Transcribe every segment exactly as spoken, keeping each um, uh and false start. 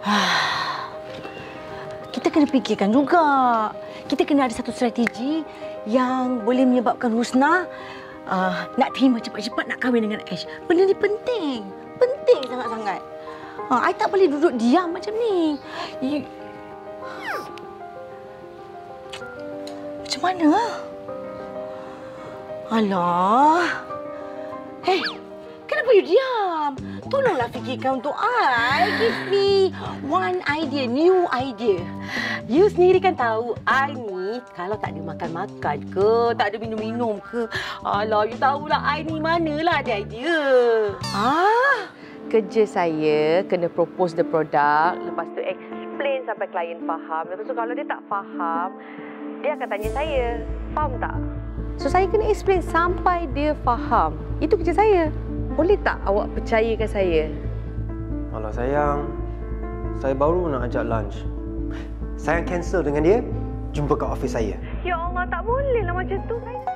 Kita kena fikirkan juga. Kita kena ada satu strategi yang boleh menyebabkan Husna uh, nak terima cepat-cepat nak kahwin dengan Ash. Benda ni penting. Penting sangat-sangat. Uh, I tak boleh duduk diam macam ni. You... Macam mana? Alah. Hei, kenapa you diam? Tolonglah fikirkan untuk I. Give me one idea, new idea. You sendiri kan tahu, I ni kalau tak ada makan-makan ke, tak ada minum-minum ke, alah, you tahulah I ni manalah ada idea. Ah, Kerja saya kena propose the product, lepas tu explain sampai klien faham. Lepas tu kalau dia tak faham, dia akan tanya saya, faham tak? So saya kena explain sampai dia faham. Itu kerja saya. Boleh tak awak percayakan saya? Alah sayang, saya baru nak ajak lunch. Sayang cancel dengan dia, jumpa kat office saya. Ya Allah, tak bolehlah macam tu.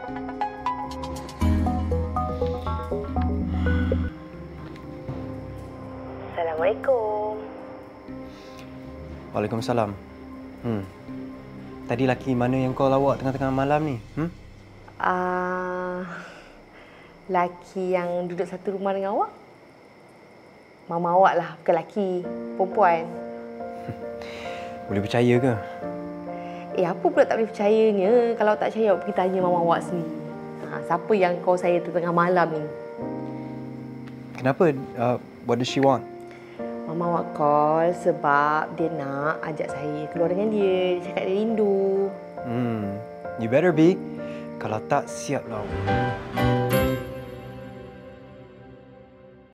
Assalamualaikum. Waalaikumsalam. Hmm. Tadi laki mana yang kau lawak tengah-tengah malam ni? Hmm? Ah, uh, laki yang duduk satu rumah dengan awak? Mama awak lah, bukan laki, perempuan. Boleh percaya ke? Eh, apa pula tak boleh percayanya? Kalau tak percaya, awak pergi tanya mama awak sendiri. Ha, siapa yang kau saya tengah malam ni? Kenapa? Uh, what does she want? Mama awak call sebab dia nak ajak saya keluar dengan dia. Dia cakap dia rindu. Hmm, you better be. Kalau tak, siap lah.